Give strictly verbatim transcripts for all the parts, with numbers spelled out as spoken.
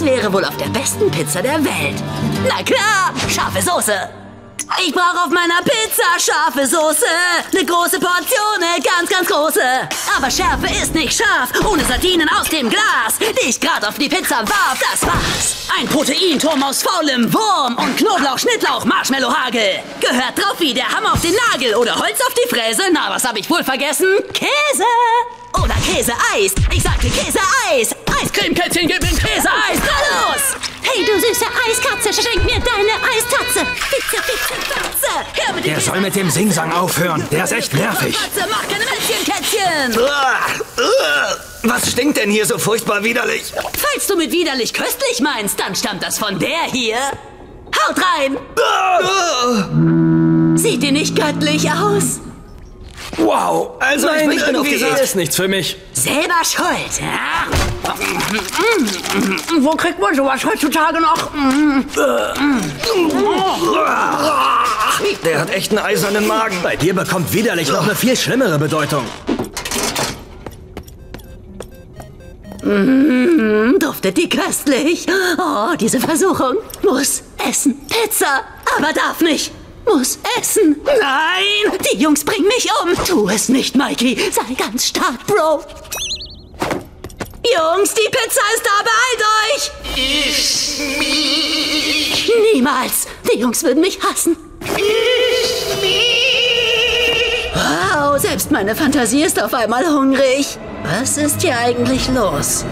das wäre wohl auf der besten Pizza der Welt. Na klar, scharfe Soße. Ich brauche auf meiner Pizza scharfe Soße. Eine große Portion, eine ganz, ganz große. Aber Schärfe ist nicht scharf, ohne Sardinen aus dem Glas, die ich grad auf die Pizza warf, das war's. Ein Proteinturm aus faulem Wurm und Knoblauch, Schnittlauch, Marshmallow-Hagel. Gehört drauf wie der Hammer auf den Nagel oder Holz auf die Fräse. Na, was hab ich wohl vergessen? Käse. Oder Käseeis. Ich sagte Käseeis. Eiscreme-Kätzchen, gib mir Käseeis. Na los! Hey, du süße Eiskatze, schenk mir deine Eistatze. Pizza, Pizza, Pizza. Hör mit Der soll mit dem Singsang aufhören. Der ist echt nervig. Katze, mach keine Mätzchen-Kätzchen. Was stinkt denn hier so furchtbar widerlich? Falls du mit widerlich köstlich meinst, dann stammt das von der hier. Haut rein. Sieht die nicht göttlich aus? Wow, also Nein, ich bin irgendwie... das ist nichts für mich. Selber schuld, ja? Wo kriegt man sowas heutzutage noch? Der hat echt einen eisernen Magen. Bei dir bekommt widerlich noch eine viel schlimmere Bedeutung. Mm, duftet die köstlich. Oh, diese Versuchung. Muss essen. Pizza. Aber darf nicht. Muss essen. Nein, die Jungs bringen mich um. Tu es nicht, Mikey. Sei ganz stark, Bro. Jungs, die Pizza ist da. Beeilt euch. Iss mich. Niemals. Die Jungs würden mich hassen. Iss mich. Wow, selbst meine Fantasie ist auf einmal hungrig. Was ist hier eigentlich los?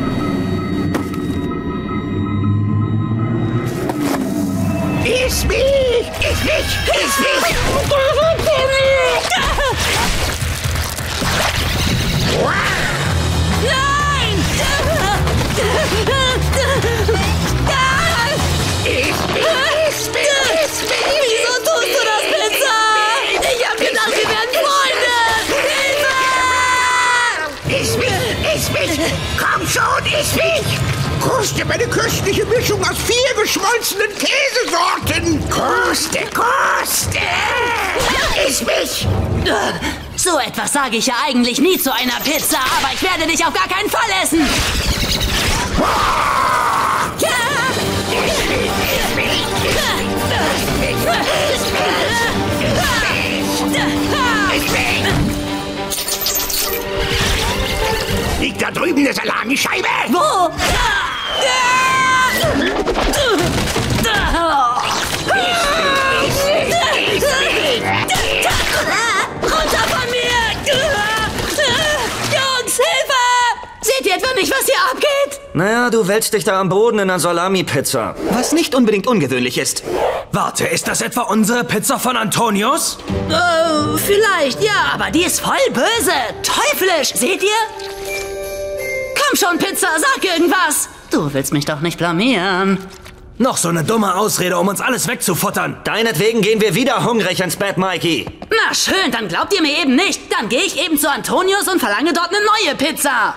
Iss mich! Iss mich! Iss mich! Nein! Iss mich! Iss mich! Iss mich! Wieso tust du das, Pizza? Ich hab gedacht, wir wären Freunde! Hilfe! Iss mich! Iss mich! Komm schon, iss mich! Koste meine köstliche Mischung aus vier geschmolzenen Käsesorten! Koste, koste! Iss mich! So etwas sage ich ja eigentlich nie zu einer Pizza, aber ich werde dich auf gar keinen Fall essen! Ja! Iss mich! Iss mich! Iss mich! Iss mich! Iss mich! Liegt da drüben eine Salamischeibe? Wo? Runter von mir! Jungs, Hilfe! Seht ihr etwa nicht, was hier abgeht? Naja, du wälzt dich da am Boden in einer Salami-Pizza. Was nicht unbedingt ungewöhnlich ist. Warte, ist das etwa unsere Pizza von Antonius? Äh, vielleicht, ja, aber die ist voll böse. Teuflisch, seht ihr? Komm schon, Pizza, sag irgendwas. Du willst mich doch nicht blamieren. Noch so eine dumme Ausrede, um uns alles wegzufuttern. Deinetwegen gehen wir wieder hungrig ins Bett, Mikey. Na schön, dann glaubt ihr mir eben nicht. Dann gehe ich eben zu Antonius und verlange dort eine neue Pizza.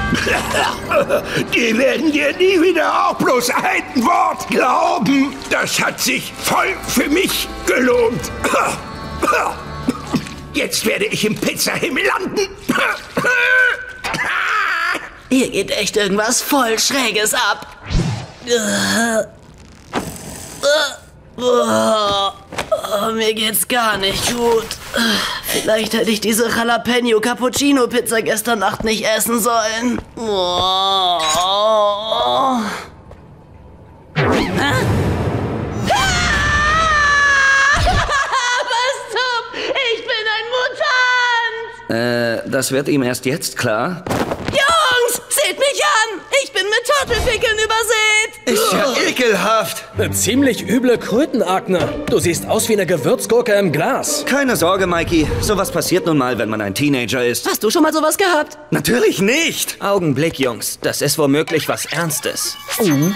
Die werden dir nie wieder auch bloß ein Wort glauben. Das hat sich voll für mich gelohnt. Jetzt werde ich im Pizzahimmel landen. Hier geht echt irgendwas voll Schräges ab. Oh, mir geht's gar nicht gut. Vielleicht hätte ich diese Jalapeno Cappuccino Pizza gestern Nacht nicht essen sollen. Oh. Hä? Was zum? Ich bin ein Mutant! Äh, das wird ihm erst jetzt klar. Jungs, seht mich an! Ich bin mit Turtelpickeln übersät! Ist ja ekelhaft. Eine ziemlich üble Krötenakne. Du siehst aus wie eine Gewürzgurke im Glas. Keine Sorge, Mikey. Sowas passiert nun mal, wenn man ein Teenager ist. Hast du schon mal sowas gehabt? Natürlich nicht. Augenblick, Jungs. Das ist womöglich was Ernstes. Mhm.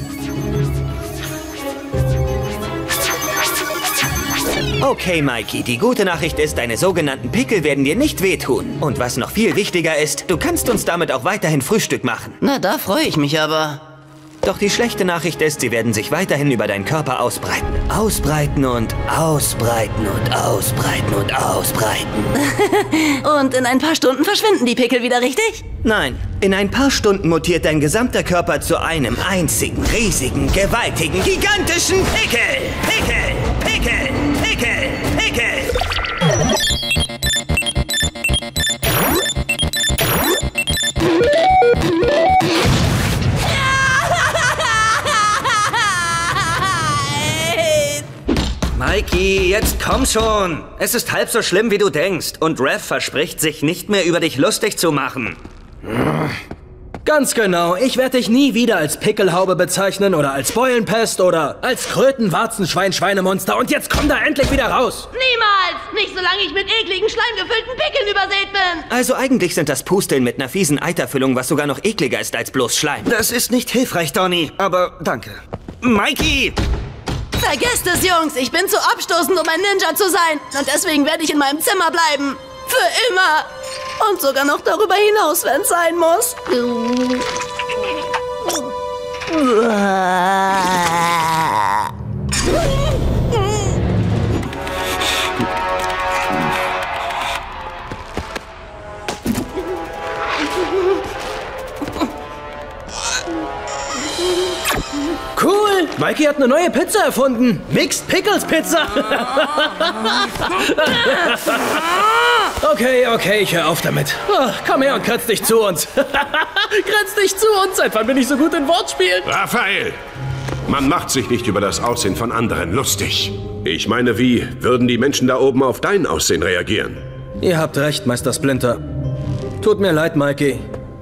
Okay, Mikey, die gute Nachricht ist, deine sogenannten Pickel werden dir nicht wehtun. Und was noch viel wichtiger ist, du kannst uns damit auch weiterhin Frühstück machen. Na, da freue ich mich aber. Doch die schlechte Nachricht ist, sie werden sich weiterhin über deinen Körper ausbreiten. Ausbreiten und ausbreiten und ausbreiten und ausbreiten. Und in ein paar Stunden verschwinden die Pickel wieder, richtig? Nein, in ein paar Stunden mutiert dein gesamter Körper zu einem einzigen, riesigen, gewaltigen, gigantischen Pickel. Pickel, Pickel, Pickel, Pickel. Mikey, jetzt komm schon. Es ist halb so schlimm, wie du denkst. Und Rev verspricht, sich nicht mehr über dich lustig zu machen. Ganz genau. Ich werde dich nie wieder als Pickelhaube bezeichnen oder als Beulenpest oder als Kröten-Warzenschwein-Schweinemonster. Und jetzt komm da endlich wieder raus. Niemals! Nicht solange ich mit ekligen, schleimgefüllten Pickeln übersät bin! Also eigentlich sind das Pusteln mit einer fiesen Eiterfüllung, was sogar noch ekliger ist als bloß Schleim. Das ist nicht hilfreich, Donny. Aber danke. Mikey! Vergesst es, Jungs! Ich bin zu abstoßend, um ein Ninja zu sein. Und deswegen werde ich in meinem Zimmer bleiben. Für immer! Und sogar noch darüber hinaus, wenn es sein muss. Cool! Mikey hat eine neue Pizza erfunden. Mixed Pickles Pizza. Okay, okay, ich hör auf damit. Oh, komm her und kratz dich zu uns. Kratz dich zu uns. Seit wann bin ich so gut in Wortspielen? Raphael! Man macht sich nicht über das Aussehen von anderen lustig. Ich meine, wie würden die Menschen da oben auf dein Aussehen reagieren? Ihr habt recht, Meister Splinter. Tut mir leid, Mikey.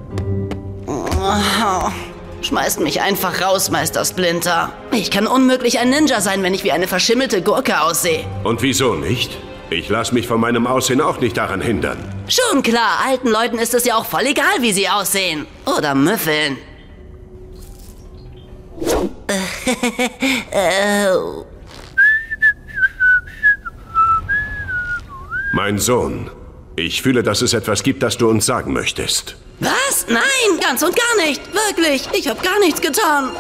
Oh, schmeißt mich einfach raus, Meister Splinter. Ich kann unmöglich ein Ninja sein, wenn ich wie eine verschimmelte Gurke aussehe. Und wieso nicht? Ich lasse mich von meinem Aussehen auch nicht daran hindern. Schon klar, alten Leuten ist es ja auch voll egal, wie sie aussehen. Oder müffeln. Mein Sohn, ich fühle, dass es etwas gibt, das du uns sagen möchtest. Was? Nein, ganz und gar nicht. Wirklich, ich habe gar nichts getan.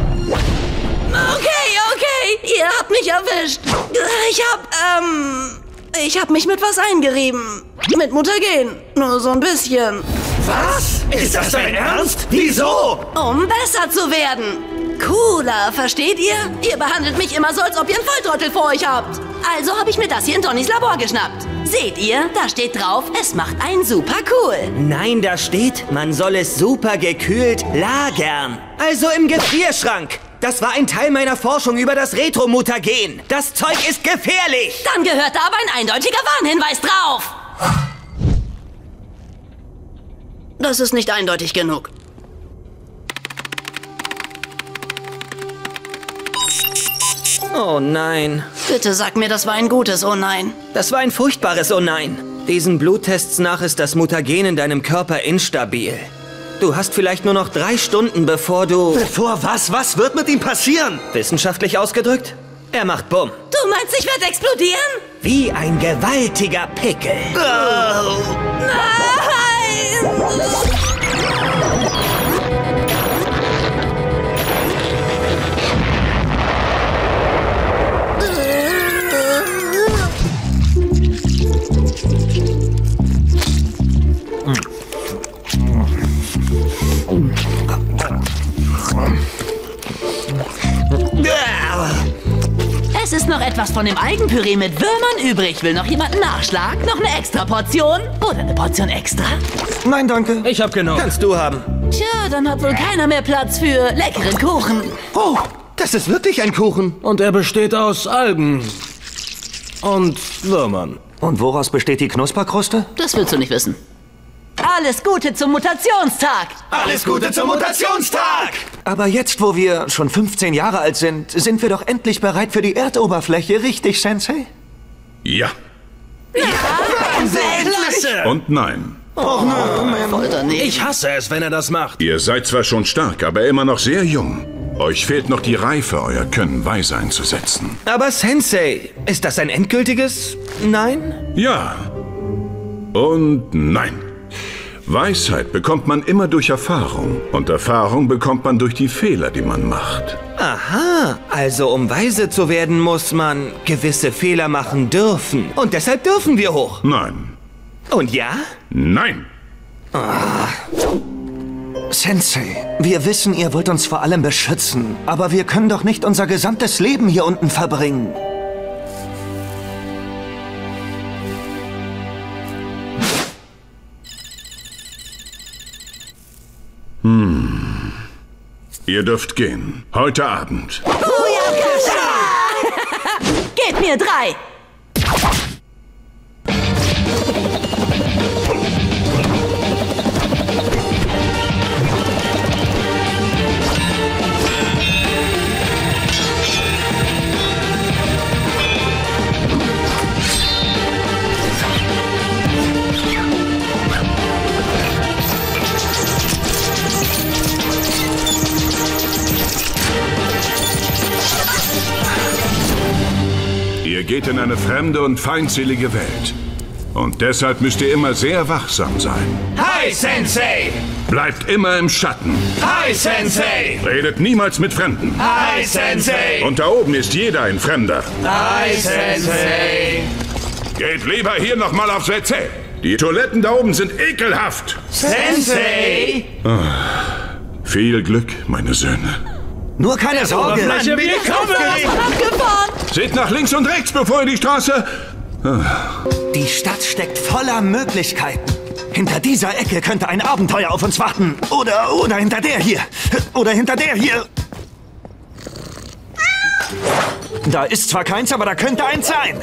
Okay, okay, ihr habt mich erwischt. Ich hab, ähm... Ich hab mich mit was eingerieben. Mit Mutagen. Nur so ein bisschen. Was? Ist das dein Ernst? Wieso? Um besser zu werden. Cooler, versteht ihr? Ihr behandelt mich immer so, als ob ihr einen Volltrottel vor euch habt. Also habe ich mir das hier in Donnys Labor geschnappt. Seht ihr? Da steht drauf, es macht einen super cool. Nein, da steht, man soll es super gekühlt lagern. Also im Gefrierschrank. Das war ein Teil meiner Forschung über das Retro-Mutagen. Das Zeug ist gefährlich. Dann gehört da aber ein eindeutiger Warnhinweis drauf. Das ist nicht eindeutig genug. Oh nein. Bitte sag mir, das war ein gutes Oh nein. Das war ein furchtbares Oh nein. Diesen Bluttests nach ist das Mutagen in deinem Körper instabil. Du hast vielleicht nur noch drei Stunden, bevor du... Bevor was? Was wird mit ihm passieren? Wissenschaftlich ausgedrückt, er macht Bumm. Du meinst, ich werde explodieren? Wie ein gewaltiger Pickel. Oh. Nein! Es ist noch etwas von dem Eigenpüree mit Würmern übrig. Will noch jemand einen Nachschlag? Noch eine extra Portion? Oder eine Portion extra? Nein, danke. Ich hab genug. Kannst du haben. Tja, dann hat wohl keiner mehr Platz für leckeren Kuchen. Oh, das ist wirklich ein Kuchen. Und er besteht aus Algen. Und Würmern. Und woraus besteht die Knusperkruste? Das willst du nicht wissen. Alles Gute zum Mutationstag! Alles Gute zum Mutationstag! Aber jetzt, wo wir schon fünfzehn Jahre alt sind, sind wir doch endlich bereit für die Erdoberfläche, richtig, Sensei? Ja. Klasse! Und nein. Voll daneben. Ich hasse es, wenn er das macht. Ihr seid zwar schon stark, aber immer noch sehr jung. Euch fehlt noch die Reife, euer Können weise einzusetzen. Aber Sensei, ist das ein endgültiges Nein? Ja. Und nein. Weisheit bekommt man immer durch Erfahrung. Und Erfahrung bekommt man durch die Fehler, die man macht. Aha, also um weise zu werden, muss man gewisse Fehler machen dürfen. Und deshalb dürfen wir hoch. Nein. Und ja? Nein. Ah. Sensei, wir wissen, ihr wollt uns vor allem beschützen. Aber wir können doch nicht unser gesamtes Leben hier unten verbringen. Hm. Ihr dürft gehen. Heute Abend. Booyakasha! Gebt mir drei! Ihr geht in eine fremde und feindselige Welt. Und deshalb müsst ihr immer sehr wachsam sein. Hi, Sensei! Bleibt immer im Schatten. Hi, Sensei! Redet niemals mit Fremden. Hi, Sensei! Und da oben ist jeder ein Fremder. Hi, Sensei! Geht lieber hier nochmal aufs W C. Die Toiletten da oben sind ekelhaft. Sensei! Viel Glück, meine Söhne. Nur keine Sorge. wir kommen! Abgefahren! Seht nach links und rechts, bevor ihr die Straße... Die Stadt steckt voller Möglichkeiten. Hinter dieser Ecke könnte ein Abenteuer auf uns warten. Oder, oder hinter der hier. Oder hinter der hier. Da ist zwar keins, aber da könnte eins sein.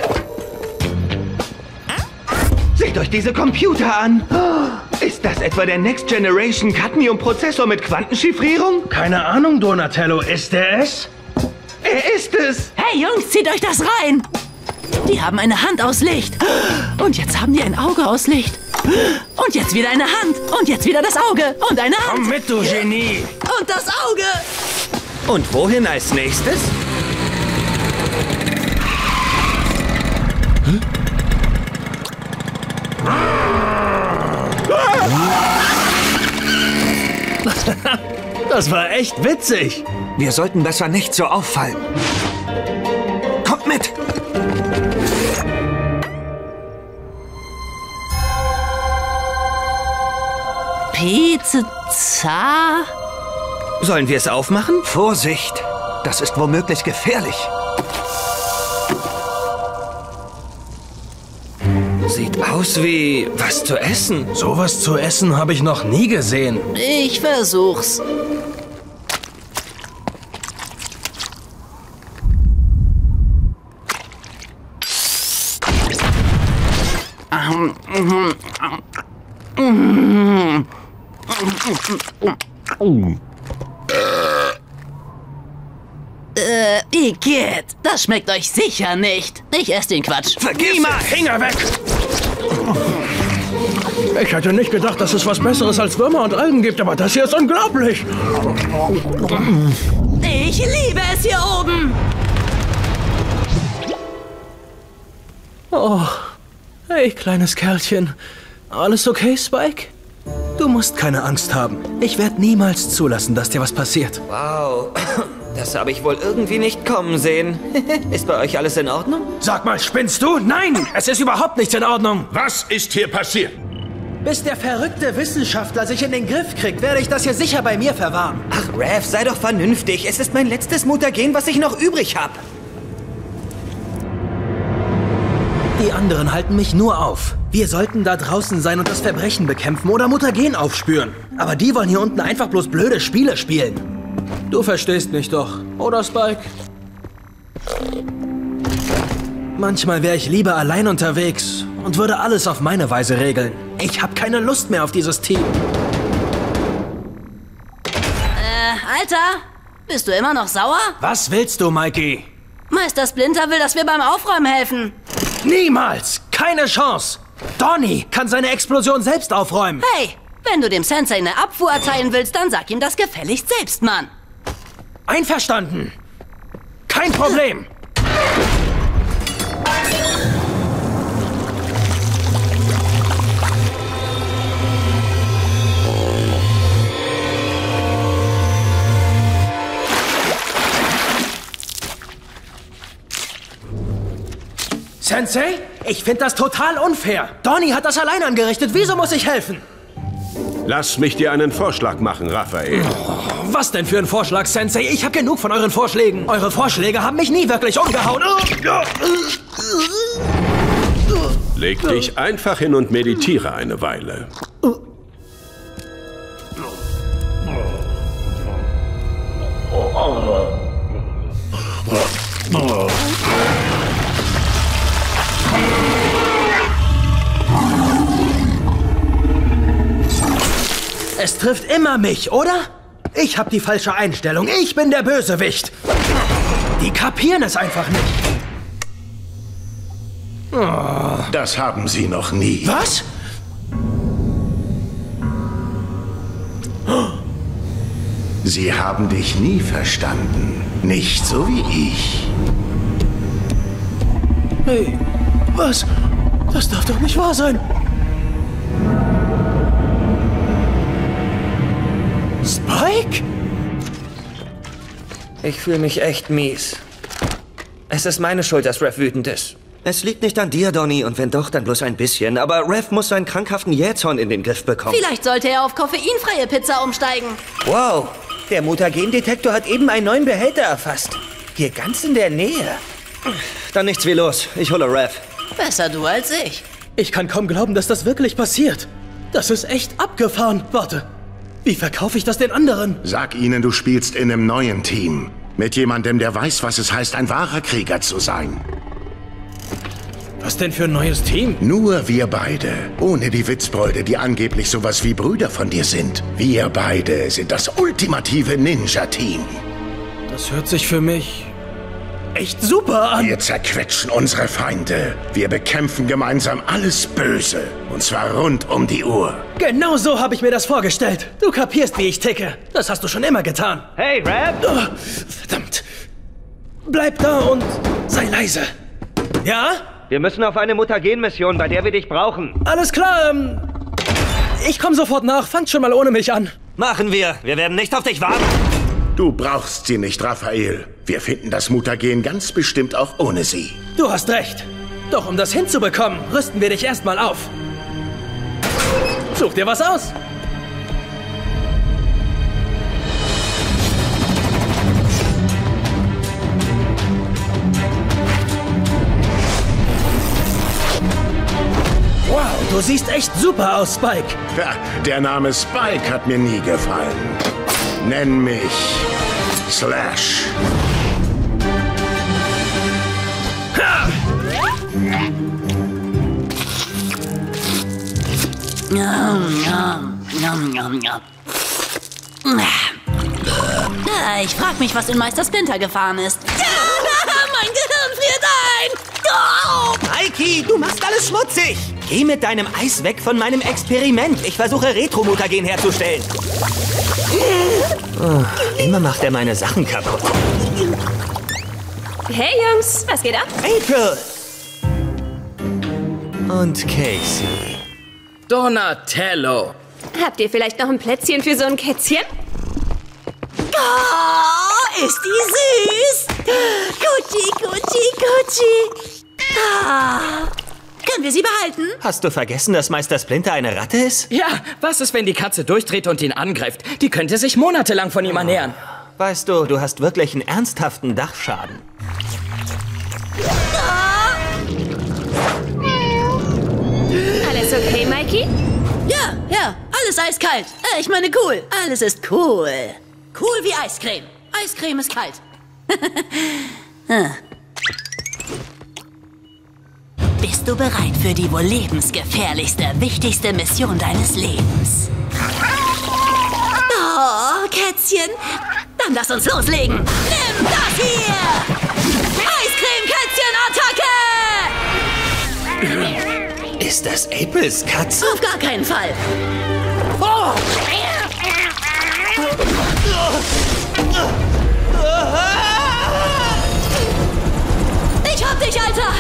Seht euch diese Computer an. Ist das etwa der Next Generation Cadmium-Prozessor mit Quantenchiffrierung? Keine Ahnung, Donatello. Ist er es? Er ist es. Hey Jungs, zieht euch das rein! Die haben eine Hand aus Licht. Und jetzt haben die ein Auge aus Licht. Und jetzt wieder eine Hand. Und jetzt wieder das Auge. Und eine Hand. Komm mit, du Genie! Und das Auge. Und wohin als nächstes? Das war echt witzig. Wir sollten besser nicht so auffallen. Kommt mit! Pizza? Sollen wir es aufmachen? Vorsicht! Das ist womöglich gefährlich. Sieht aus wie was zu essen. Sowas zu essen habe ich noch nie gesehen. Ich versuch's. Äh, Igitt, das schmeckt euch sicher nicht. Ich esse den Quatsch. Vergiss Niemals! Finger weg! Ich hätte nicht gedacht, dass es was Besseres als Würmer und Algen gibt, aber das hier ist unglaublich. Ich liebe es hier oben. Oh, hey, kleines Kerlchen. Alles okay, Spike? Du musst keine Angst haben. Ich werde niemals zulassen, dass dir was passiert. Wow, das habe ich wohl irgendwie nicht kommen sehen. Ist bei euch alles in Ordnung? Sag mal, spinnst du? Nein, es ist überhaupt nichts in Ordnung. Was ist hier passiert? Bis der verrückte Wissenschaftler sich in den Griff kriegt, werde ich das hier sicher bei mir verwahren. Ach, Raph, sei doch vernünftig. Es ist mein letztes Mutagen, was ich noch übrig habe. Die anderen halten mich nur auf. Wir sollten da draußen sein und das Verbrechen bekämpfen oder Mutagen aufspüren. Aber die wollen hier unten einfach bloß blöde Spiele spielen. Du verstehst mich doch, oder Spike? Manchmal wäre ich lieber allein unterwegs und würde alles auf meine Weise regeln. Ich habe keine Lust mehr auf dieses Team. Äh, Alter, bist du immer noch sauer? Was willst du, Mikey? Meister Splinter will, dass wir beim Aufräumen helfen. Niemals! Keine Chance! Donnie kann seine Explosion selbst aufräumen. Hey, wenn du dem Sensei eine Abfuhr erteilen willst, dann sag ihm das gefälligst selbst, Mann. Einverstanden. Kein Problem. Sensei? Ich finde das total unfair. Donnie hat das allein angerichtet. Wieso muss ich helfen? Lass mich dir einen Vorschlag machen, Raphael. Was denn für ein Vorschlag, Sensei? Ich habe genug von euren Vorschlägen. Eure Vorschläge haben mich nie wirklich umgehauen. Leg dich einfach hin und meditiere eine Weile. Es trifft immer mich, oder? Ich habe die falsche Einstellung. Ich bin der Bösewicht. Die kapieren es einfach nicht. Oh. Das haben sie noch nie. Was? Sie haben dich nie verstanden. Nicht so wie ich. Hey, was? Das darf doch nicht wahr sein. Spike? Ich fühle mich echt mies. Es ist meine Schuld, dass Rev wütend ist. Es liegt nicht an dir, Donnie, und wenn doch, dann bloß ein bisschen. Aber Rev muss seinen krankhaften Jähzorn in den Griff bekommen. Vielleicht sollte er auf koffeinfreie Pizza umsteigen. Wow, der Mutagendetektor hat eben einen neuen Behälter erfasst. Hier ganz in der Nähe. Dann nichts wie los. Ich hole Rev. Besser du als ich. Ich kann kaum glauben, dass das wirklich passiert. Das ist echt abgefahren. Warte, wie verkaufe ich das den anderen? Sag ihnen, du spielst in einem neuen Team. Mit jemandem, der weiß, was es heißt, ein wahrer Krieger zu sein. Was denn für ein neues Team? Nur wir beide. Ohne die Witzbräute, die angeblich sowas wie Brüder von dir sind. Wir beide sind das ultimative Ninja-Team. Das hört sich für mich echt super an. Wir zerquetschen unsere Feinde. Wir bekämpfen gemeinsam alles Böse. Und zwar rund um die Uhr. Genau so habe ich mir das vorgestellt. Du kapierst, wie ich ticke. Das hast du schon immer getan. Hey, Rev! Oh, verdammt. Bleib da und sei leise. Ja? Wir müssen auf eine Mutagen-Mission, bei der wir dich brauchen. Alles klar, ähm... ich komme sofort nach. Fangt schon mal ohne mich an. Machen wir. Wir werden nicht auf dich warten. Du brauchst sie nicht, Raphael. Wir finden das Mutagen ganz bestimmt auch ohne sie. Du hast recht. Doch um das hinzubekommen, rüsten wir dich erstmal auf. Such dir was aus. Wow, du siehst echt super aus, Spike. Ja, der Name Spike hat mir nie gefallen. Nenn mich Slash. Ha! Ich frag mich, was in Meister Splinter gefahren ist. Mein Gehirn friert ein! Oh! Mikey, du machst alles schmutzig. Geh mit deinem Eis weg von meinem Experiment. Ich versuche Retro-Mutagen herzustellen. Oh, immer macht er meine Sachen kaputt. Hey Jungs, was geht ab? April! Und Casey. Donatello. Habt ihr vielleicht noch ein Plätzchen für so ein Kätzchen? Oh, ist die süß! Gucci, Gucci, Gucci! Ah, können wir sie behalten? Hast du vergessen, dass Meister Splinter eine Ratte ist? Ja, was ist, wenn die Katze durchdreht und ihn angreift? Die könnte sich monatelang von ihm ernähren. Weißt du, du hast wirklich einen ernsthaften Dachschaden. Ah. Alles okay, Mikey? Ja, ja, alles eiskalt. Äh, ich meine cool. Alles ist cool. Cool wie Eiscreme. Eiscreme ist kalt. Bist du bereit für die wohl lebensgefährlichste, wichtigste Mission deines Lebens? Oh, Kätzchen. Dann lass uns loslegen. Nimm das hier! Eiscreme-Kätzchen-Attacke! Ist das Aprils Katze? Auf gar keinen Fall. Oh. Ich hab dich, Alter!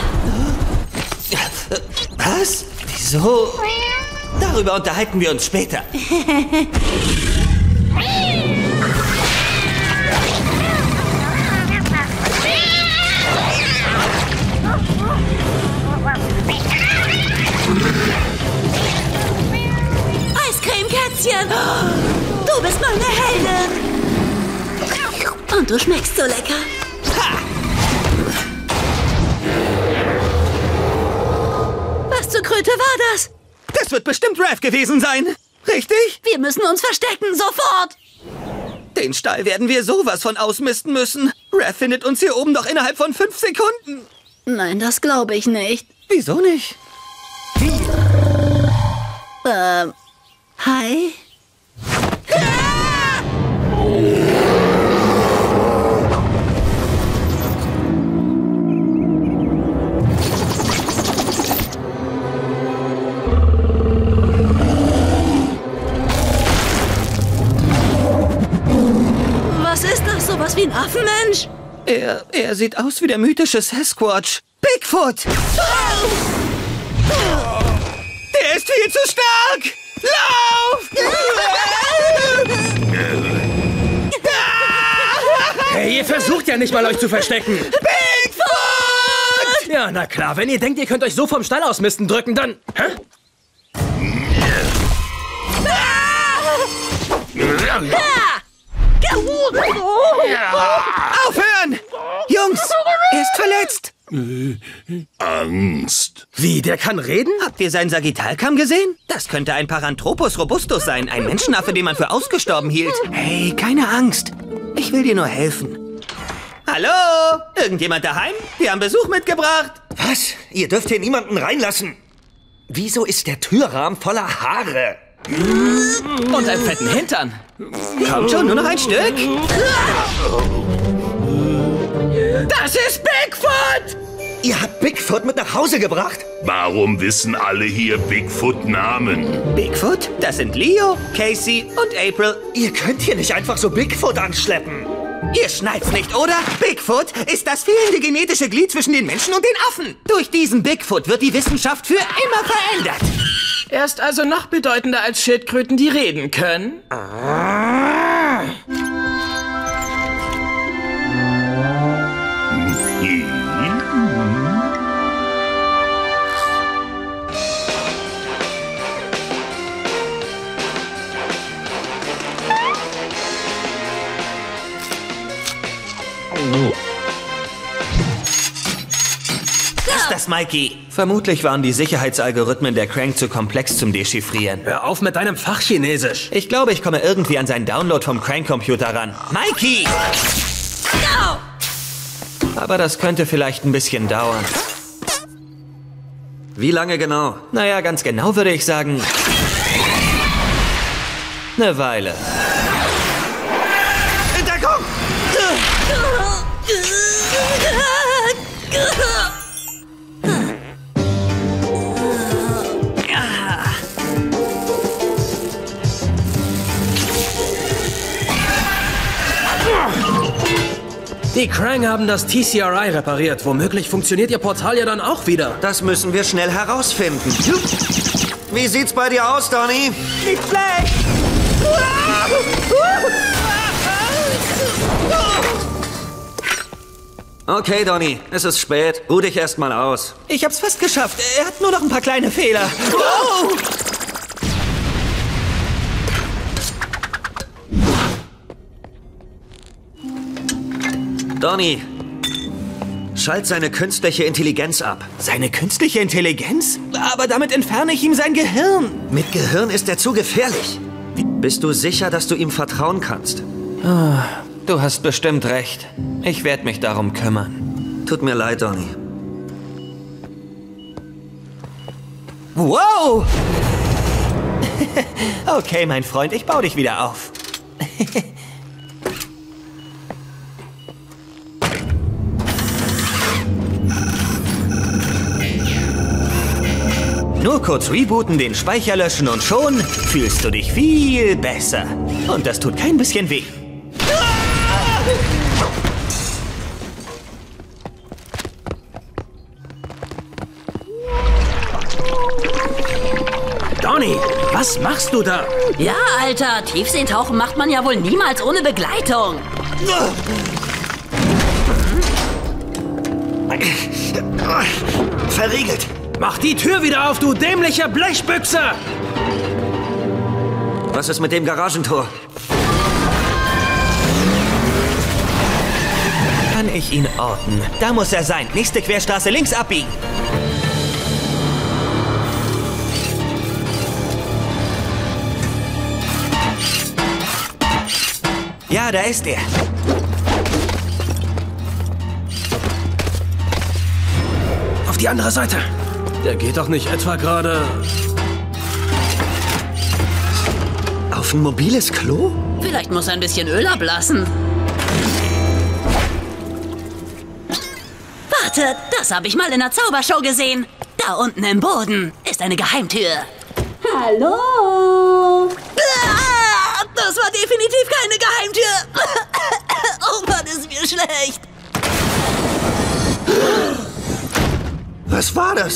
Was? Wieso? Darüber unterhalten wir uns später. du schmeckst so lecker. Ha! Was zur Kröte war das? Das wird bestimmt Raph gewesen sein. Richtig? Wir müssen uns verstecken, sofort. Den Stall werden wir sowas von ausmisten müssen. Raph findet uns hier oben doch innerhalb von fünf Sekunden. Nein, das glaube ich nicht. Wieso nicht? Ähm, hi? Was ist das? Sowas wie ein Affenmensch? Er, er sieht aus wie der mythische Sasquatch. Bigfoot! Der ist viel zu stark! Lauf! Hey, ihr versucht ja nicht mal, euch zu verstecken. Bigfoot! Ja, na klar, wenn ihr denkt, ihr könnt euch so vom Stall ausmisten drücken, dann... Hä? Aufhören! Jungs, er ist verletzt. Angst. Wie, der kann reden? Habt ihr seinen Sagittalkamm gesehen? Das könnte ein Paranthropus robustus sein, ein Menschenaffe, den man für ausgestorben hielt. Hey, keine Angst. Ich will dir nur helfen. Hallo? Irgendjemand daheim? Wir haben Besuch mitgebracht. Was? Ihr dürft hier niemanden reinlassen. Wieso ist der Türrahmen voller Haare? Und einen fetten Hintern. Kommt schon, nur noch ein Stück. Das ist Bigfoot! Ihr habt Bigfoot mit nach Hause gebracht? Warum wissen alle hier Bigfoot-Namen? Bigfoot? Das sind Leo, Casey und April. Ihr könnt hier nicht einfach so Bigfoot anschleppen. Ihr schnallt's nicht, oder? Bigfoot ist das fehlende genetische Glied zwischen den Menschen und den Affen. Durch diesen Bigfoot wird die Wissenschaft für immer verändert. Er ist also noch bedeutender als Schildkröten, die reden können. Ah. Ist das, Mikey? Vermutlich waren die Sicherheitsalgorithmen der Crank zu komplex zum Dechiffrieren. Hör auf mit deinem Fachchinesisch. Ich glaube, ich komme irgendwie an seinen Download vom Crank-Computer ran. Mikey! No! Aber das könnte vielleicht ein bisschen dauern. Wie lange genau? Naja, ganz genau würde ich sagen... eine Weile. In Deckung! Die Krang haben das T C R I repariert. Womöglich funktioniert ihr Portal ja dann auch wieder. Das müssen wir schnell herausfinden. Wie sieht's bei dir aus, Donny? Nicht schlecht! Okay, Donny, es ist spät. Ruh dich erst mal aus. Ich hab's fast geschafft. Er hat nur noch ein paar kleine Fehler. Oh! Donny, schalt seine künstliche Intelligenz ab. Seine künstliche Intelligenz? Aber damit entferne ich ihm sein Gehirn. Mit Gehirn ist er zu gefährlich. Bist du sicher, dass du ihm vertrauen kannst? Oh, du hast bestimmt recht. Ich werde mich darum kümmern. Tut mir leid, Donny. Wow! Okay, mein Freund, ich baue dich wieder auf. Nur kurz rebooten, den Speicher löschen und schon fühlst du dich viel besser. Und das tut kein bisschen weh. Donny, was machst du da? Ja, Alter, Tiefseetauchen macht man ja wohl niemals ohne Begleitung. Verriegelt. Mach die Tür wieder auf, du dämlicher Blechbüchse! Was ist mit dem Garagentor? ich ihn orten. Da muss er sein. Nächste Querstraße links abbiegen. Ja, da ist er. Auf die andere Seite. Der geht doch nicht etwa gerade... Auf ein mobiles Klo? Vielleicht muss er ein bisschen Öl ablassen. Warte, das habe ich mal in der Zaubershow gesehen. Da unten im Boden ist eine Geheimtür. Hallo? Ah, das war definitiv keine Geheimtür. Oh Mann, ist mir schlecht. Was war das?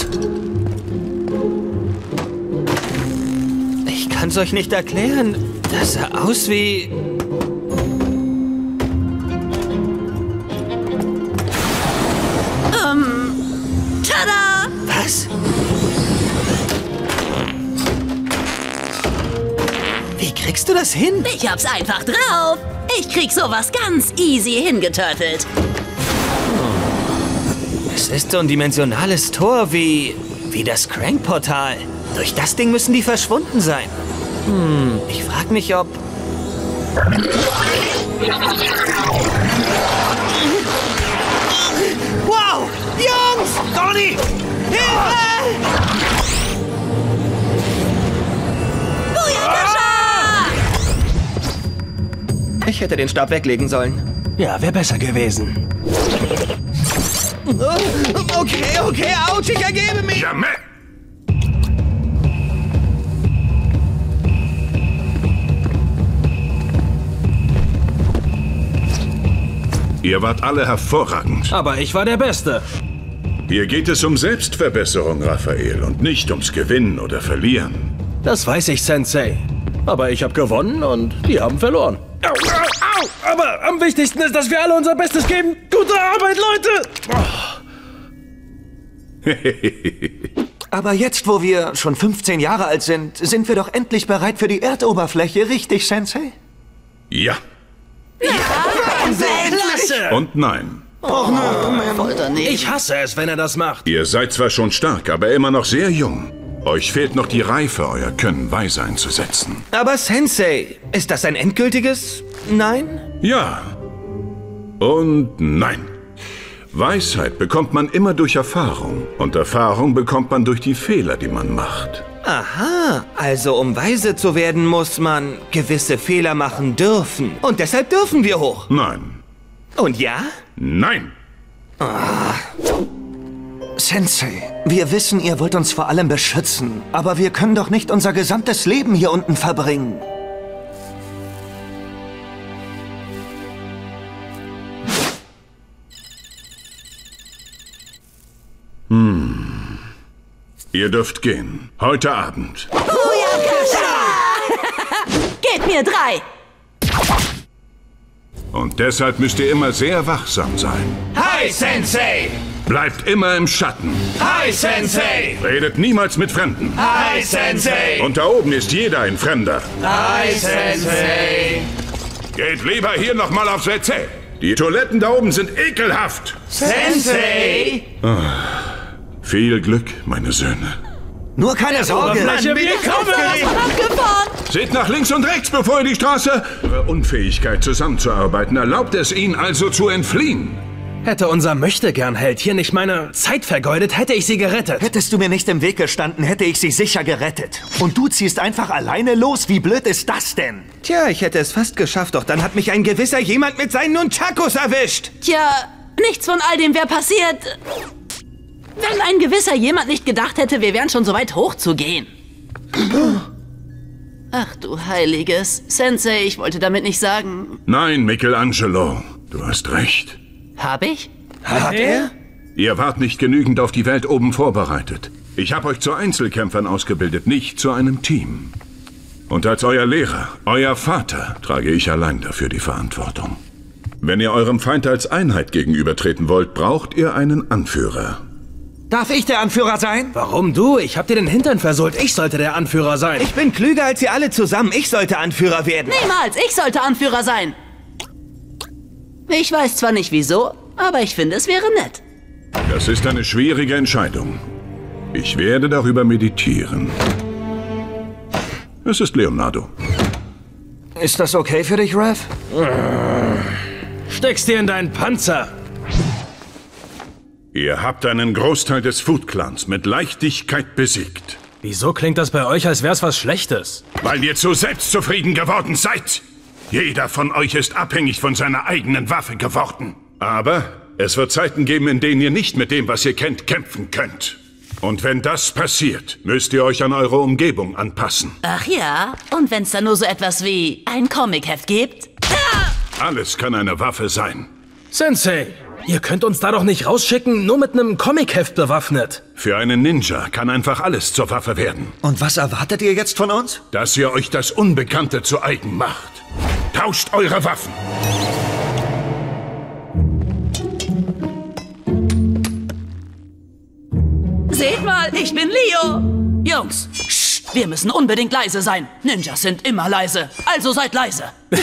Ich kann's euch nicht erklären. Das sah aus wie... Ähm, tada! Was? Wie kriegst du das hin? Ich hab's einfach drauf. Ich krieg sowas ganz easy hingeturtelt. Es ist so ein dimensionales Tor wie... wie das Crank-Portal. Durch das Ding müssen die verschwunden sein. Hm, ich frag mich, ob... Wow! Jungs! Donny! Hilfe! Booyakasha! Ich hätte den Stab weglegen sollen. Ja, wäre besser gewesen. Okay, okay, ouch, ich ergebe mich! Jamais! Ihr wart alle hervorragend. Aber ich war der Beste. Hier geht es um Selbstverbesserung, Raphael, und nicht ums Gewinnen oder Verlieren. Das weiß ich, Sensei. Aber ich habe gewonnen und die haben verloren. Au, au, au! Aber am wichtigsten ist, dass wir alle unser Bestes geben. Gute Arbeit, Leute! Oh. Aber jetzt, wo wir schon fünfzehn Jahre alt sind, sind wir doch endlich bereit für die Erdoberfläche, richtig, Sensei? Ja. Klasse! Und nein. Ich hasse es, wenn er das macht. Ihr seid zwar schon stark, aber immer noch sehr jung. Euch fehlt noch die Reife, euer Können weise einzusetzen. Aber Sensei, ist das ein endgültiges Nein? Ja. Und nein. Weisheit bekommt man immer durch Erfahrung. Und Erfahrung bekommt man durch die Fehler, die man macht. Aha, also um weise zu werden, muss man gewisse Fehler machen dürfen. Und deshalb dürfen wir hoch. Nein. Und ja? Nein. Ah. Sensei, wir wissen, ihr wollt uns vor allem beschützen. Aber wir können doch nicht unser gesamtes Leben hier unten verbringen. Hm. Ihr dürft gehen. Heute Abend. Booyakasha! Gebt mir drei. Und deshalb müsst ihr immer sehr wachsam sein. Hi, Sensei! Bleibt immer im Schatten. Hi, Sensei! Redet niemals mit Fremden. Hi, Sensei! Und da oben ist jeder ein Fremder. Hi, Sensei! Geht lieber hier nochmal aufs W C. Die Toiletten da oben sind ekelhaft. Sensei! Viel Glück, meine Söhne. Nur keine Sorge. Fläche, wir kommen! Abgefahren! Seht nach links und rechts, bevor ihr die Straße... Eure Unfähigkeit zusammenzuarbeiten erlaubt es ihnen also zu entfliehen. Hätte unser Möchtegern-Held hier nicht meine Zeit vergeudet, hätte ich sie gerettet. Hättest du mir nicht im Weg gestanden, hätte ich sie sicher gerettet. Und du ziehst einfach alleine los? Wie blöd ist das denn? Tja, ich hätte es fast geschafft, doch dann hat mich ein gewisser jemand mit seinen Nunchakos erwischt. Tja, nichts von all dem wäre passiert, wenn ein gewisser jemand nicht gedacht hätte, wir wären schon so weit hoch zu gehen. Ach du Heiliges. Sensei, ich wollte damit nicht sagen... Nein, Michelangelo, du hast recht. Hab ich? Hat er? Ihr wart nicht genügend auf die Welt oben vorbereitet. Ich habe euch zu Einzelkämpfern ausgebildet, nicht zu einem Team. Und als euer Lehrer, euer Vater, trage ich allein dafür die Verantwortung. Wenn ihr eurem Feind als Einheit gegenübertreten wollt, braucht ihr einen Anführer. Darf ich der Anführer sein? Warum du? Ich hab dir den Hintern versohlt. Ich sollte der Anführer sein. Ich bin klüger als ihr alle zusammen. Ich sollte Anführer werden. Niemals, ich sollte Anführer sein. Ich weiß zwar nicht wieso, aber ich finde, es wäre nett. Das ist eine schwierige Entscheidung. Ich werde darüber meditieren. Es ist Leonardo. Ist das okay für dich, Rev? Steck's dir in deinen Panzer. Ihr habt einen Großteil des Foot Clans mit Leichtigkeit besiegt. Wieso klingt das bei euch, als wär's was Schlechtes? Weil ihr zu selbstzufrieden geworden seid. Jeder von euch ist abhängig von seiner eigenen Waffe geworden. Aber es wird Zeiten geben, in denen ihr nicht mit dem, was ihr kennt, kämpfen könnt. Und wenn das passiert, müsst ihr euch an eure Umgebung anpassen. Ach ja, und wenn's dann nur so etwas wie ein Comicheft gibt? Ah! Alles kann eine Waffe sein. Sensei, ihr könnt uns da doch nicht rausschicken, nur mit einem Comicheft bewaffnet. Für einen Ninja kann einfach alles zur Waffe werden. Und was erwartet ihr jetzt von uns? Dass ihr euch das Unbekannte zu eigen macht. Tauscht eure Waffen. Seht mal, ich bin Leo. Jungs, psst, wir müssen unbedingt leise sein. Ninjas sind immer leise, also seid leise.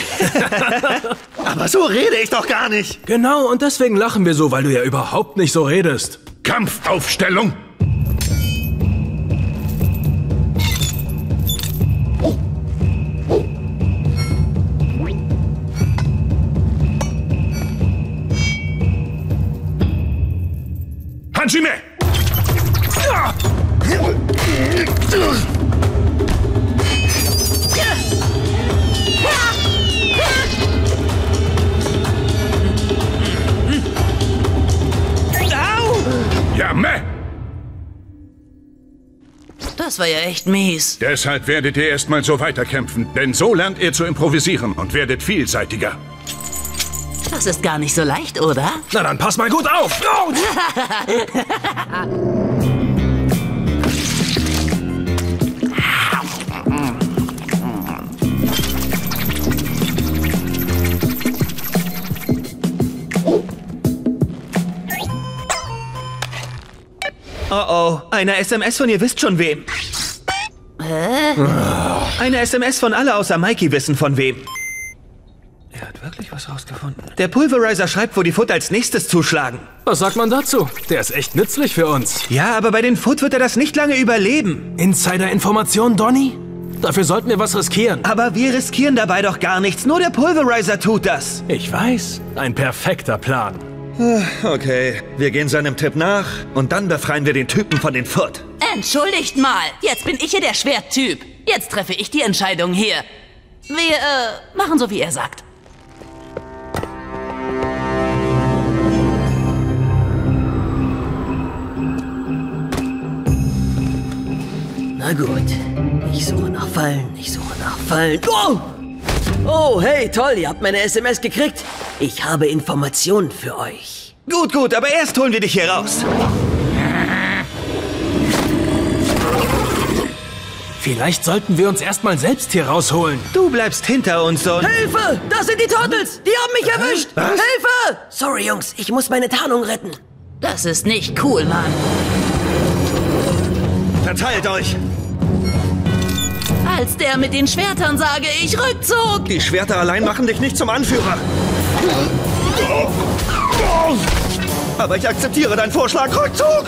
Aber so rede ich doch gar nicht. Genau, und deswegen lachen wir so, weil du ja überhaupt nicht so redest. Kampfaufstellung. Hanjime! Yame! Das war ja echt mies. Deshalb werdet ihr erstmal so weiterkämpfen, denn so lernt ihr zu improvisieren und werdet vielseitiger. Das ist gar nicht so leicht, oder? Na dann pass mal gut auf! Oh! Oh oh, eine S M S von ihr wisst schon wem. Hä? Eine S M S von alle außer Mikey wissen von wem. Er hat wirklich was rausgefunden. Der Pulverizer schreibt, wo die Foot als nächstes zuschlagen. Was sagt man dazu? Der ist echt nützlich für uns. Ja, aber bei den Foot wird er das nicht lange überleben. Insider-Information, Donny? Dafür sollten wir was riskieren. Aber wir riskieren dabei doch gar nichts. Nur der Pulverizer tut das. Ich weiß. Ein perfekter Plan. Okay, wir gehen seinem Tipp nach und dann befreien wir den Typen von den Foot. Entschuldigt mal, jetzt bin ich hier der Schwerttyp. Jetzt treffe ich die Entscheidung hier. Wir, äh, machen so, wie er sagt. Na gut, ich suche nach Fallen, ich suche nach Fallen. Oh! Oh, hey, toll, ihr habt meine S M S gekriegt. Ich habe Informationen für euch. Gut, gut, aber erst holen wir dich hier raus. Vielleicht sollten wir uns erstmal selbst hier rausholen. Du bleibst hinter uns und... Hilfe! Das sind die Turtles! Die haben mich erwischt! Was? Hilfe! Sorry, Jungs, ich muss meine Tarnung retten. Das ist nicht cool, Mann. Verteilt euch! Als der mit den Schwertern sage ich Rückzug. Die Schwerter allein machen dich nicht zum Anführer. Aber ich akzeptiere deinen Vorschlag. Rückzug!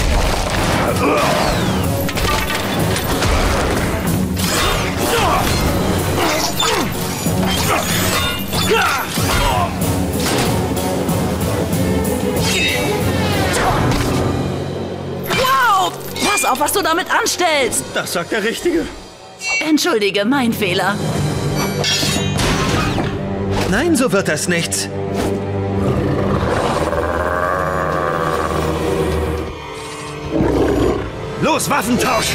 Wow! Pass auf, was du damit anstellst. Das sagt der Richtige. Entschuldige, mein Fehler. Nein, so wird das nichts. Los, Waffentausch!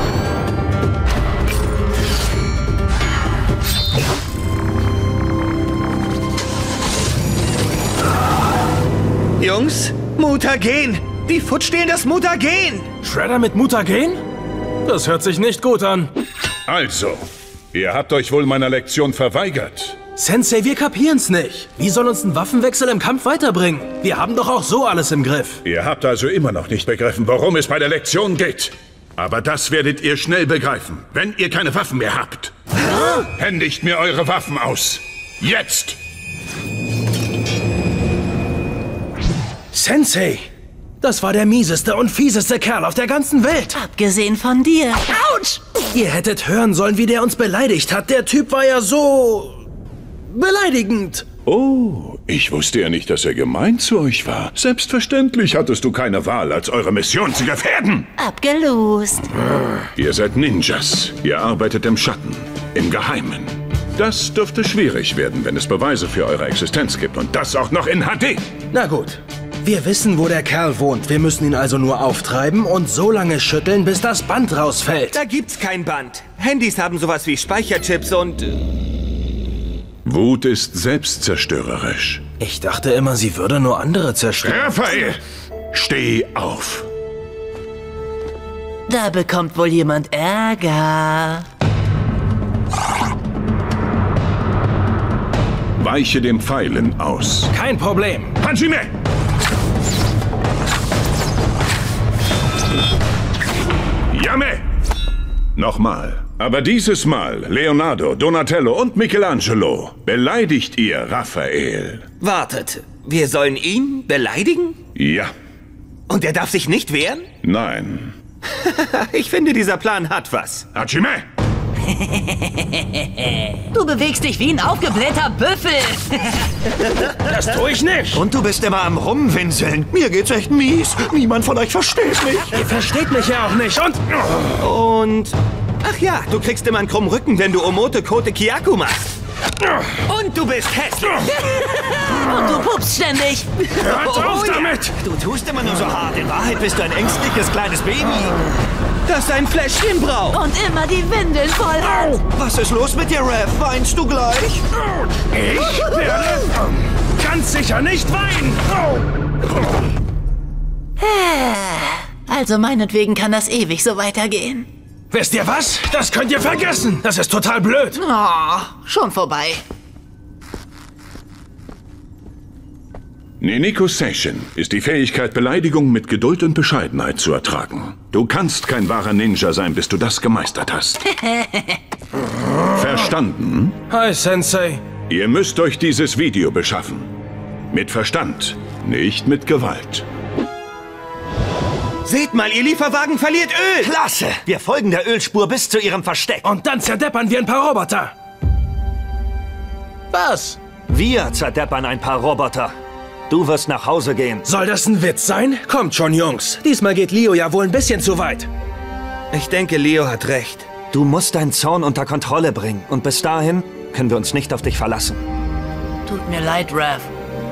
Jungs, Mutagen! Die Foot stehlen das Mutagen! Shredder mit Mutagen? Das hört sich nicht gut an. Also, ihr habt euch wohl meiner Lektion verweigert. Sensei, wir kapieren's nicht. Wie soll uns ein Waffenwechsel im Kampf weiterbringen? Wir haben doch auch so alles im Griff. Ihr habt also immer noch nicht begriffen, worum es bei der Lektion geht. Aber das werdet ihr schnell begreifen, wenn ihr keine Waffen mehr habt. Händigt mir eure Waffen aus. Jetzt! Sensei! Das war der mieseste und fieseste Kerl auf der ganzen Welt. Abgesehen von dir. Autsch! Ihr hättet hören sollen, wie der uns beleidigt hat. Der Typ war ja so... beleidigend. Oh, ich wusste ja nicht, dass er gemein zu euch war. Selbstverständlich hattest du keine Wahl, als eure Mission zu gefährden. Abgelost. Ihr seid Ninjas. Ihr arbeitet im Schatten. Im Geheimen. Das dürfte schwierig werden, wenn es Beweise für eure Existenz gibt. Und das auch noch in H D. Na gut. Wir wissen, wo der Kerl wohnt. Wir müssen ihn also nur auftreiben und so lange schütteln, bis das Band rausfällt. Da gibt's kein Band. Handys haben sowas wie Speicherchips und... Äh Wut ist selbstzerstörerisch. Ich dachte immer, sie würde nur andere zerstören. Raphael, steh auf. Da bekommt wohl jemand Ärger. Weiche dem Pfeilen aus. Kein Problem. Hajime! Yame! Nochmal. Aber dieses Mal, Leonardo, Donatello und Michelangelo, beleidigt ihr Raphael. Wartet, wir sollen ihn beleidigen? Ja. Und er darf sich nicht wehren? Nein. Ich finde, dieser Plan hat was. Hajime! Du bewegst dich wie ein aufgeblähter Büffel. Das tue ich nicht. Und du bist immer am Rumwinseln. Mir geht's echt mies. Niemand von euch versteht mich. Ihr versteht mich ja auch nicht. Und... Und... Ach ja, du kriegst immer einen krummen Rücken, wenn du Omote Kote Kyaku machst. Und du bist hässlich. Und du pupst ständig. Hört auf Oh ja. damit. Du tust immer nur so hart. In Wahrheit bist du ein ängstliches kleines Baby. Das ein Fläschchen braucht. Und immer die Windeln voll hat. Was ist los mit dir, Rev? Weinst du gleich? Ich werde ganz sicher nicht weinen. Also meinetwegen kann das ewig so weitergehen. Wisst ihr was? Das könnt ihr vergessen. Das ist total blöd. Oh, schon vorbei. Niniko Seishin ist die Fähigkeit, Beleidigung mit Geduld und Bescheidenheit zu ertragen. Du kannst kein wahrer Ninja sein, bis du das gemeistert hast. Verstanden? Hi, Sensei. Ihr müsst euch dieses Video beschaffen. Mit Verstand, nicht mit Gewalt. Seht mal, ihr Lieferwagen verliert Öl. Klasse! Wir folgen der Ölspur bis zu ihrem Versteck. Und dann zerdeppern wir ein paar Roboter. Was? Wir zerdeppern ein paar Roboter. Du wirst nach Hause gehen. Soll das ein Witz sein? Kommt schon, Jungs. Diesmal geht Leo ja wohl ein bisschen zu weit. Ich denke, Leo hat recht. Du musst deinen Zorn unter Kontrolle bringen. Und bis dahin können wir uns nicht auf dich verlassen. Tut mir leid, Rev.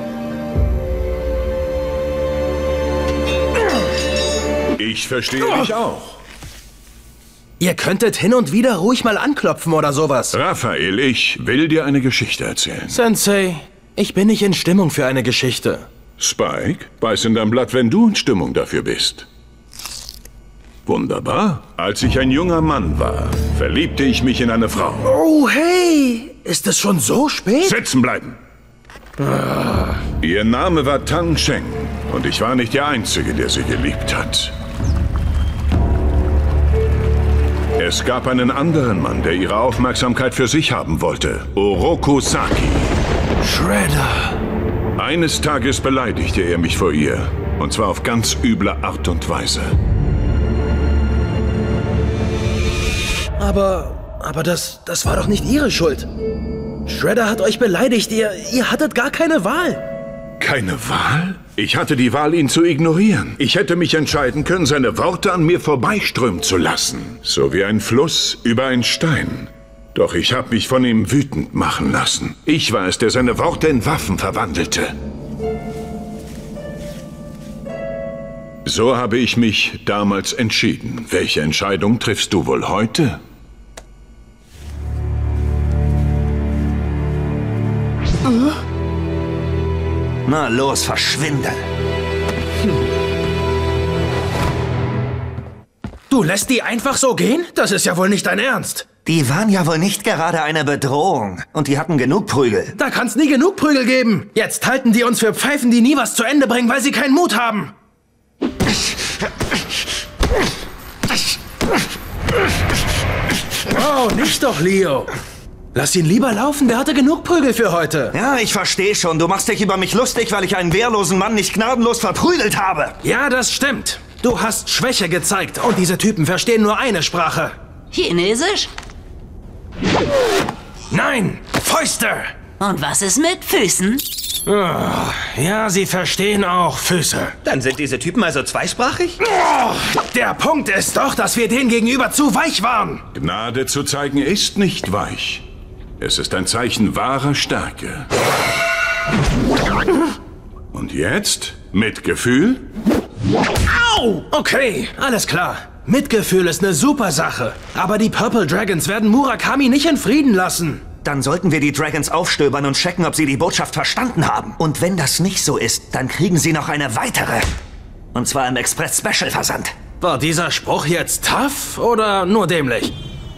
Ich verstehe dich auch. Ihr könntet hin und wieder ruhig mal anklopfen oder sowas. Raphael, ich will dir eine Geschichte erzählen. Sensei, ich bin nicht in Stimmung für eine Geschichte. Spike, beiß in dein Blatt, wenn du in Stimmung dafür bist. Wunderbar. Als ich ein junger Mann war, verliebte ich mich in eine Frau. Oh, hey. Ist es schon so spät? Sitzen bleiben. Ah. Ihr Name war Tang Sheng und ich war nicht der Einzige, der sie geliebt hat. Es gab einen anderen Mann, der ihre Aufmerksamkeit für sich haben wollte. Oroku Saki. Shredder. Eines Tages beleidigte er mich vor ihr. Und zwar auf ganz üble Art und Weise. Aber, aber das, das war doch nicht Ihre Schuld. Shredder hat euch beleidigt. Ihr, ihr hattet gar keine Wahl. Keine Wahl? Ich hatte die Wahl, ihn zu ignorieren. Ich hätte mich entscheiden können, seine Worte an mir vorbeiströmen zu lassen. So wie ein Fluss über einen Stein. Doch ich habe mich von ihm wütend machen lassen. Ich war es, der seine Worte in Waffen verwandelte. So habe ich mich damals entschieden. Welche Entscheidung triffst du wohl heute? Hm? Na los, verschwinde. Hm. Du lässt die einfach so gehen? Das ist ja wohl nicht dein Ernst. Die waren ja wohl nicht gerade eine Bedrohung. Und die hatten genug Prügel. Da kann's nie genug Prügel geben. Jetzt halten die uns für Pfeifen, die nie was zu Ende bringen, weil sie keinen Mut haben. Oh, nicht doch, Leo. Lass ihn lieber laufen, der hatte genug Prügel für heute. Ja, ich verstehe schon. Du machst dich über mich lustig, weil ich einen wehrlosen Mann nicht gnadenlos verprügelt habe. Ja, das stimmt. Du hast Schwäche gezeigt und diese Typen verstehen nur eine Sprache. Chinesisch? Nein, Fäuste! Und was ist mit Füßen? Oh, ja, sie verstehen auch Füße. Dann sind diese Typen also zweisprachig? Oh, der Punkt ist doch, dass wir denen gegenüber zu weich waren. Gnade zu zeigen ist nicht weich. Es ist ein Zeichen wahrer Stärke. Und jetzt? Mitgefühl? Au! Okay, alles klar. Mitgefühl ist eine super Sache. Aber die Purple Dragons werden Murakami nicht in Frieden lassen. Dann sollten wir die Dragons aufstöbern und checken, ob sie die Botschaft verstanden haben. Und wenn das nicht so ist, dann kriegen sie noch eine weitere. Und zwar im Express-Special-Versand. War dieser Spruch jetzt tough oder nur dämlich?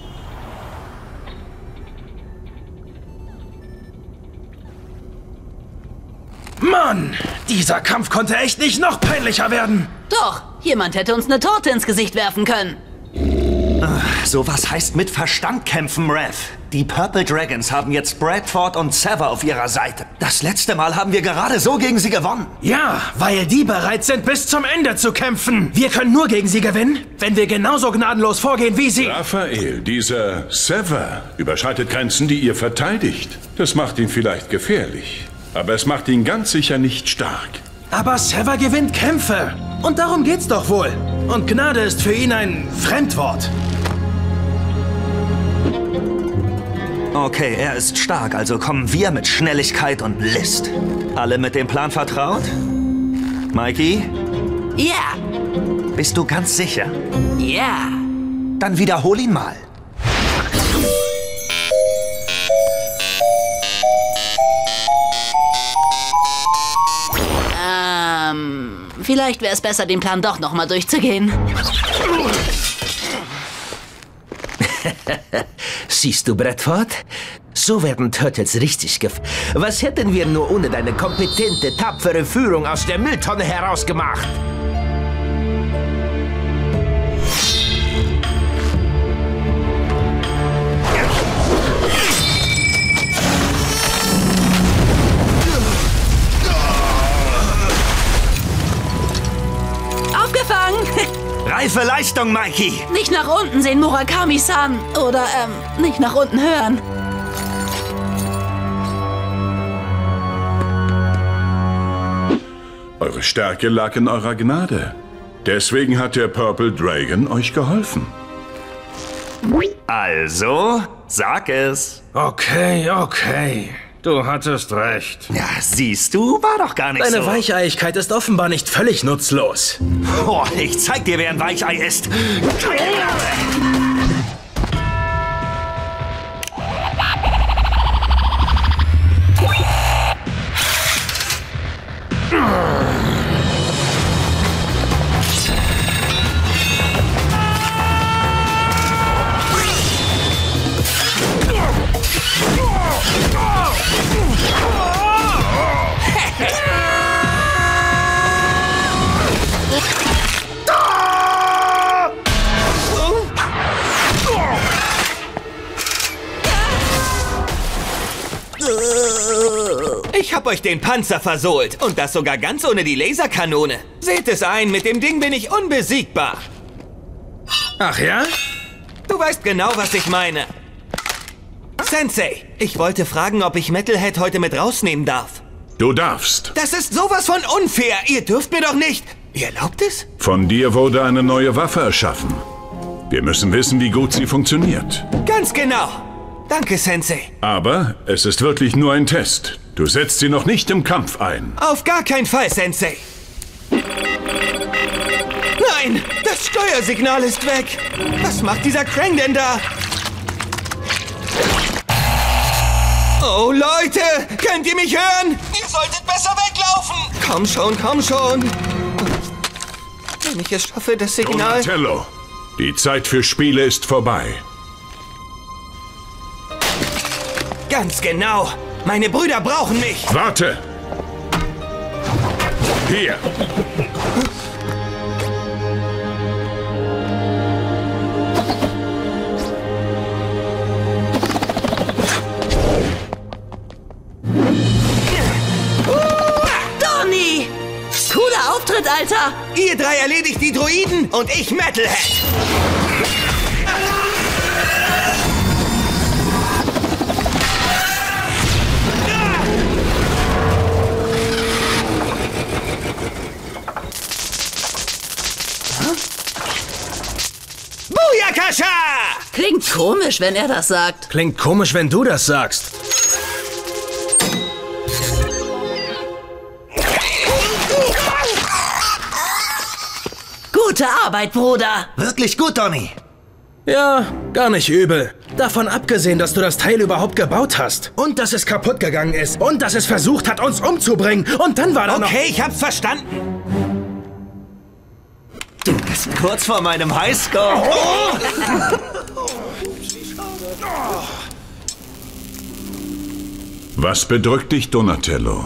Mann, dieser Kampf konnte echt nicht noch peinlicher werden. Doch, jemand hätte uns eine Torte ins Gesicht werfen können. Sowas heißt mit Verstand kämpfen, Rev. Die Purple Dragons haben jetzt Bradford und Sever auf ihrer Seite. Das letzte Mal haben wir gerade so gegen sie gewonnen. Ja, weil die bereit sind, bis zum Ende zu kämpfen. Wir können nur gegen sie gewinnen, wenn wir genauso gnadenlos vorgehen wie sie. Raphael, dieser Sever überschreitet Grenzen, die ihr verteidigt. Das macht ihn vielleicht gefährlich. Aber es macht ihn ganz sicher nicht stark. Aber Sever gewinnt Kämpfe. Und darum geht's doch wohl. Und Gnade ist für ihn ein Fremdwort. Okay, er ist stark, also kommen wir mit Schnelligkeit und List. Alle mit dem Plan vertraut? Mikey? Ja. Bist du ganz sicher? Ja. Dann wiederhol ihn mal. Ähm, vielleicht wäre es besser, den Plan doch noch mal durchzugehen. Siehst du, Bradford? So werden Turtles richtig gef... Was hätten wir nur ohne deine kompetente, tapfere Führung aus der Mülltonne herausgemacht? Aufgefangen! Reife Leistung, Mikey! Nicht nach unten sehen, Murakami-san. Oder, ähm, nicht nach unten hören. Eure Stärke lag in eurer Gnade. Deswegen hat der Purple Dragon euch geholfen. Also, sag es. Okay, okay. Du hattest recht. Ja, siehst du, war doch gar nicht Deine so. Deine Weicheiigkeit ist offenbar nicht völlig nutzlos. Oh, ich zeig dir, wer ein Weichei ist. Ich hab euch den Panzer versohlt und das sogar ganz ohne die Laserkanone. Seht es ein, mit dem Ding bin ich unbesiegbar. Ach ja? Du weißt genau, was ich meine. Sensei, ich wollte fragen, ob ich Metalhead heute mit rausnehmen darf. Du darfst. Das ist sowas von unfair. Ihr dürft mir doch nicht. Ihr erlaubt es? Von dir wurde eine neue Waffe erschaffen. Wir müssen wissen, wie gut sie funktioniert. Ganz genau. Danke, Sensei. Aber es ist wirklich nur ein Test. Du setzt sie noch nicht im Kampf ein. Auf gar keinen Fall, Sensei. Nein, das Steuersignal ist weg. Was macht dieser Krang denn da? Oh, Leute, könnt ihr mich hören? Ihr solltet besser weglaufen. Komm schon, komm schon. Wenn ich es schaffe, das Signal... Donatello, die Zeit für Spiele ist vorbei. Ganz genau. Meine Brüder brauchen mich. Warte. Hier. erledigt die Druiden und ich Metalhead. Booyakasha! Klingt komisch, wenn er das sagt. Klingt komisch, wenn du das sagst. Gute Arbeit, Bruder. Wirklich gut, Donny. Ja, gar nicht übel. Davon abgesehen, dass du das Teil überhaupt gebaut hast. Und dass es kaputt gegangen ist. Und dass es versucht hat, uns umzubringen. Und dann war da noch... Okay, ich hab's verstanden. Du bist kurz vor meinem Highscore. Oh. Was bedrückt dich, Donatello?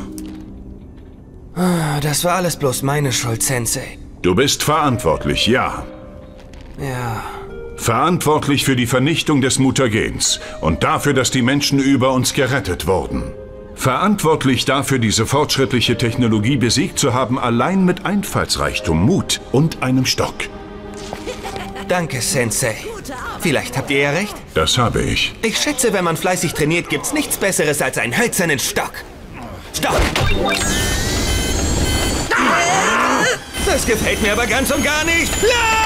Das war alles bloß meine Schuld, Sensei. Du bist verantwortlich, ja. Ja. Verantwortlich für die Vernichtung des Mutagens und dafür, dass die Menschen über uns gerettet wurden. Verantwortlich dafür, diese fortschrittliche Technologie besiegt zu haben, allein mit Einfallsreichtum, Mut und einem Stock. Danke, Sensei. Vielleicht habt ihr ja recht. Das habe ich. Ich schätze, wenn man fleißig trainiert, gibt's nichts Besseres als einen hölzernen Stock. Stopp! Das gefällt mir aber ganz und gar nicht. La!